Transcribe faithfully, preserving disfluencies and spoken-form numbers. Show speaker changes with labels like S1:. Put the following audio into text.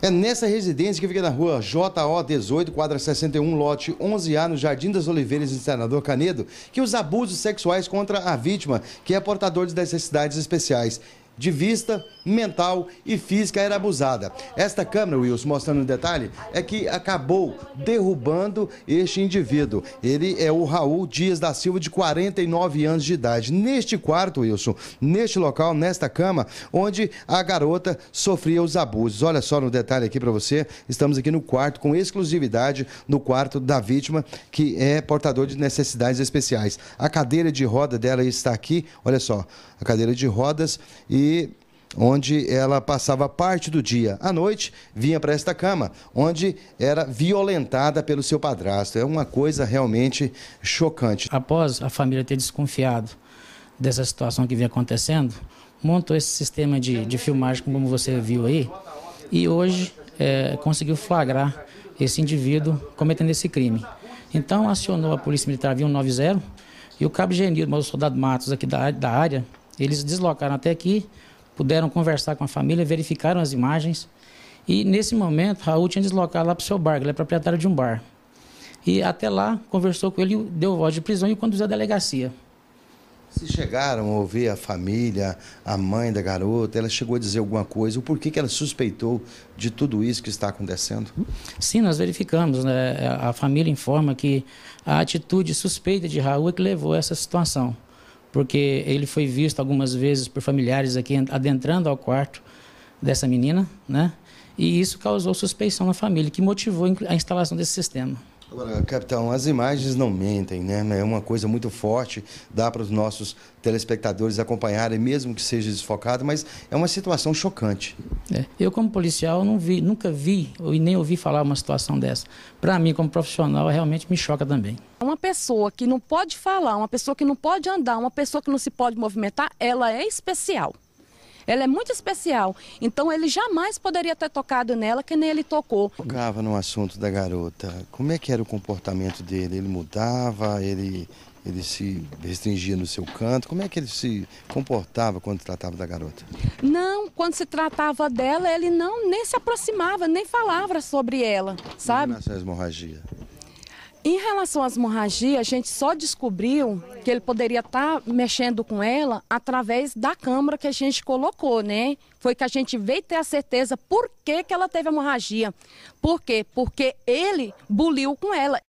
S1: É nessa residência que fica na rua J O dezoito, quadra sessenta e um, lote onze A, no Jardim das Oliveiras, em Senador Canedo, que os abusos sexuais contra a vítima, que é portador de necessidades especiais de vista, mental e física, era abusada. Esta câmera, Wilson, mostrando um detalhe, é que acabou derrubando este indivíduo. Ele é o Raul Dias da Silva, de quarenta e nove anos de idade. Neste quarto, Wilson, neste local, nesta cama, onde a garota sofria os abusos. Olha só no detalhe aqui para você, estamos aqui no quarto, com exclusividade, no quarto da vítima, que é portador de necessidades especiais. A cadeira de roda dela está aqui, olha só, a cadeira de rodas, e onde ela passava parte do dia. À noite, vinha para esta cama, onde era violentada pelo seu padrasto. É uma coisa realmente chocante.
S2: Após a família ter desconfiado dessa situação que vinha acontecendo, montou esse sistema de, de filmagem, como você viu aí, e hoje é, conseguiu flagrar esse indivíduo cometendo esse crime. Então, acionou a Polícia Militar via cento e noventa e o cabo Genildo, o soldado Matos aqui da, da área, eles deslocaram até aqui, puderam conversar com a família, verificaram as imagens e, nesse momento, Raul tinha deslocado lá para o seu bar, ele é proprietário de um bar. E até lá, conversou com ele, deu voz de prisão e o conduziu à delegacia.
S1: Se chegaram a ouvir a família, a mãe da garota, ela chegou a dizer alguma coisa, o porquê que ela suspeitou de tudo isso que está acontecendo?
S2: Sim, nós verificamos, né? A família informa que a atitude suspeita de Raul é que levou a essa situação, porque ele foi visto algumas vezes por familiares aqui adentrando ao quarto dessa menina, né? E isso causou suspeição na família, que motivou a instalação desse sistema.
S1: Agora, capitão, as imagens não mentem, né? É uma coisa muito forte, dá para os nossos telespectadores acompanharem, mesmo que seja desfocado, mas é uma situação chocante.
S2: É. Eu, como policial, não vi, nunca vi e nem ouvi falar uma situação dessa. Para mim, como profissional, realmente me choca também.
S3: Uma pessoa que não pode falar, uma pessoa que não pode andar, uma pessoa que não se pode movimentar, ela é especial. Ela é muito especial, então ele jamais poderia ter tocado nela que nem ele tocou.
S1: Tocava no assunto da garota, como é que era o comportamento dele? Ele mudava, ele, ele se restringia no seu canto, como é que ele se comportava quando tratava da garota?
S3: Não, quando se tratava dela, ele não nem se aproximava, nem falava sobre ela, sabe?
S1: Em relação à hemorragia?
S3: Em relação às hemorragias, a gente só descobriu que ele poderia estar mexendo com ela através da câmera que a gente colocou, né? Foi que a gente veio ter a certeza por que que ela teve hemorragia. Por quê? Porque ele buliu com ela.